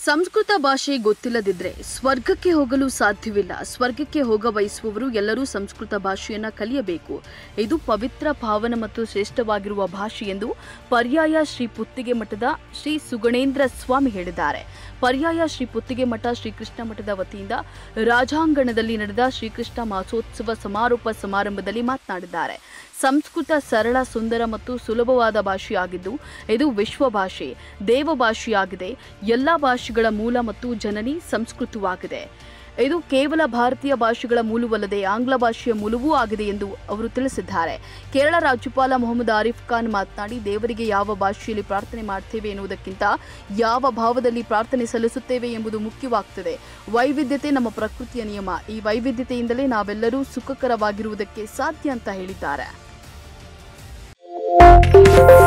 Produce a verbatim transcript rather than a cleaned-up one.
ಸಂಸ್ಕೃತ ಭಾಷೆ ಗೊತ್ತಿಲ್ಲದಿದ್ದರೆ ಸ್ವರ್ಗಕ್ಕೆ ಹೋಗಲು ಸಾಧ್ಯವಿಲ್ಲ. ಸ್ವರ್ಗಕ್ಕೆ ಹೋಗ ಬಯಸುವವರು ಎಲ್ಲರೂ ಸಂಸ್ಕೃತ ಭಾಷೆಯನ್ನು ಕಲಿಯಬೇಕು. ಇದು ಪವಿತ್ರ, ಪಾವನ ಮತ್ತು ಶ್ರೇಷ್ಠವಾಗಿರುವ ಭಾಷೆ ಎಂದು ಪರ್ಯಾಯ ಶ್ರೀ ಪುತ್ತಿಗೆ ಮಠದ ಶ್ರೀ ಸುಗಣೇಂದ್ರ ಸ್ವಾಮಿ ಹೇಳಿದ್ದಾರೆ. ಪರ್ಯಾಯ ಶ್ರೀ ಪುತ್ತಿಗೆ ಮಠ ಶ್ರೀಕೃಷ್ಣ ಮಠದ ವತಿಯಿಂದ ರಾಜಾಂಗಣದಲ್ಲಿ ನಡೆದ ಶ್ರೀಕೃಷ್ಣ ಮಾಸೋತ್ಸವ ಸಮಾರೋಪ ಸಮಾರಂಭದಲ್ಲಿ ಮಾತನಾಡಿದ್ದಾರೆ. ಸಂಸ್ಕೃತ ಸರಳ, ಸುಂದರ ಮತ್ತು ಸುಲಭವಾದ ಭಾಷೆಯಾಗಿದ್ದು ಇದು ವಿಶ್ವ ಭಾಷೆ, ದೇವ ಭಾಷೆಯಾಗಿದೆ. ಎಲ್ಲ ಭಾಷೆಗಳ ಮೂಲ ಮತ್ತು ಜನನಿ ಸಂಸ್ಕೃತವಾಗಿದೆ. ಇದು ಕೇವಲ ಭಾರತೀಯ ಭಾಷೆಗಳ ಮೂಲವಲ್ಲದೆ ಆಂಗ್ಲ ಭಾಷೆಯ ಮೂಲವೂ ಆಗಿದೆ ಎಂದು ಅವರು ತಿಳಿಸಿದ್ದಾರೆ. ಕೇರಳ ರಾಜ್ಯಪಾಲ ಮೊಹಮ್ಮದ್ ಆರಿಫ್ ಖಾನ್ ಮಾತನಾಡಿ, ದೇವರಿಗೆ ಯಾವ ಭಾಷೆಯಲ್ಲಿ ಪ್ರಾರ್ಥನೆ ಮಾಡ್ತೇವೆ ಎನ್ನುವುದಕ್ಕಿಂತ ಯಾವ ಭಾವದಲ್ಲಿ ಪ್ರಾರ್ಥನೆ ಸಲ್ಲಿಸುತ್ತೇವೆ ಎಂಬುದು ಮುಖ್ಯವಾಗುತ್ತದೆ. ವೈವಿಧ್ಯತೆ ನಮ್ಮ ಪ್ರಕೃತಿಯ ನಿಯಮ. ಈ ವೈವಿಧ್ಯತೆಯಿಂದಲೇ ನಾವೆಲ್ಲರೂ ಸುಖಕರವಾಗಿರುವುದಕ್ಕೆ ಸಾಧ್ಯ ಅಂತ ಹೇಳಿದ್ದಾರೆ.